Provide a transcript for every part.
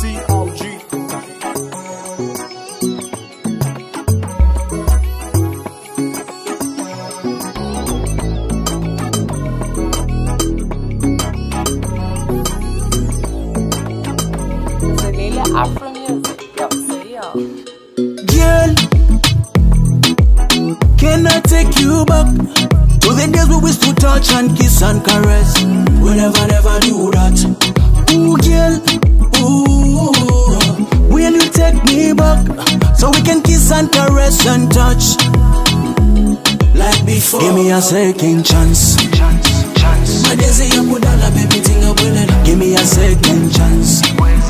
COG. Afro music, yo, say yo. Girl, can I take you back to the days we used to touch and kiss and caress? We never do that. Ooh, girl, ooh, will you take me back so we can kiss and caress and touch like before? Give me a second chance. My days say you put all the baby thing up with it. Give me a second chance.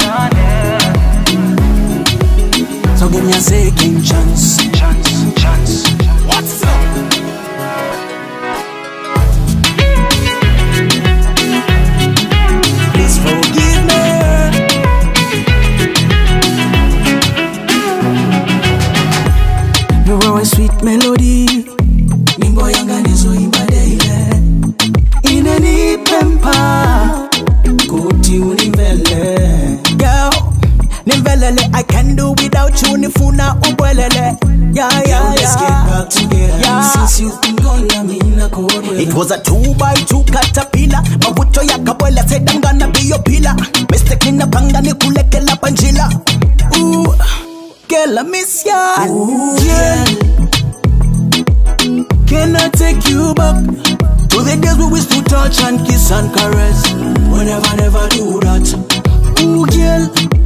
So give me a second chance. What's up? Please forgive me. You were a sweet melody. Mimbo yanga nizo imba daily. In any pempa, kuti univele. Girl, nivelele, I can do without you. Nifuna ubwelele. Yeah. Let's get back together. Yeah. Since you've been gone, I'm in a cold weather. It was a 2x2 caterpillar. Mabuto ya kabwela said I'm gonna be your pillar. Mistake in the panga ni kulekela panjila. Ooh, girl, I miss ya. Ooh, yeah. Can I take you back to the days we used to touch and kiss and caress? We never do that. Ooh, girl,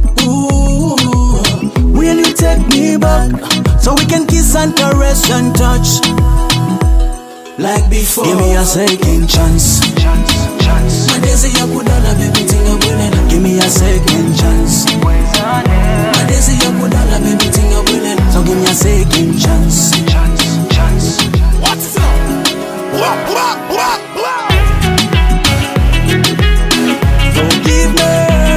ooh, will you take me back so we can kiss and caress and touch like before? Give me a second chance. My days say you put all the baby thing up with it. Give me a second chance. My days say you put all the baby thing up with it. So give me a second chance. What's up? Forgive me.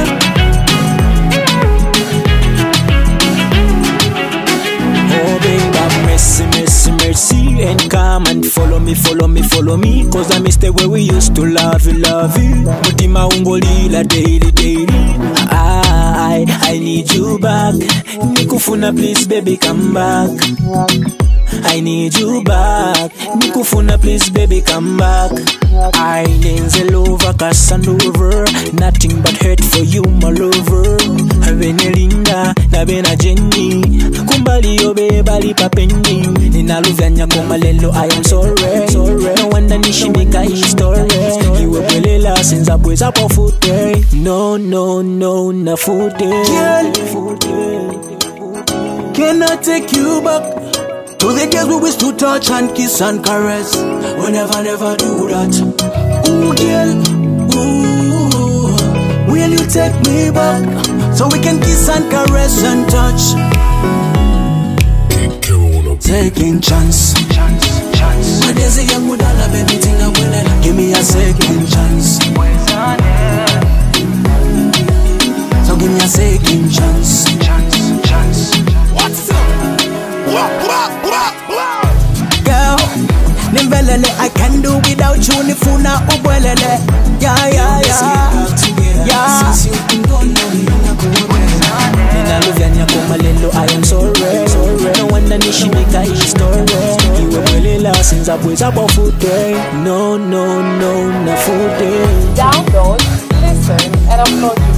Oh, bring back mercy, and come and follow me, cause I miss the way we used to love you. Mutima ungolila daily. I need you back. Nikufuna, please, baby, come back. I need you back. Nikufuna, please, baby, come back. I Denzel over Casanova. Nothing but hurt for you, my lover. Benelinda, na bena Jenny. Kumbali yobe bali papendi. Nina luvanya komalelo, I am sorry. No wonder nishimika history. Iwe pelela sinza bweza po fute. No, na fute. Can I take you back to the days we used to touch and kiss and caress? We never do that. Ooh, girl, ooh, will you take me back so we can kiss and caress and touch? Second chance. My days say you put all the baby thing up with it. Give me a second chance. So give me a second chance. What's up? Girl, nivelele, I can do without you. Nifuna ubwelele. Yeah. Since you've been gone, now I'm in a cold weather. Nina luvanya komalelo, I am sorry. No wonder nishimika history. Iwe pelela sinza bweza po fute. No, na fute. Download, listen, and upload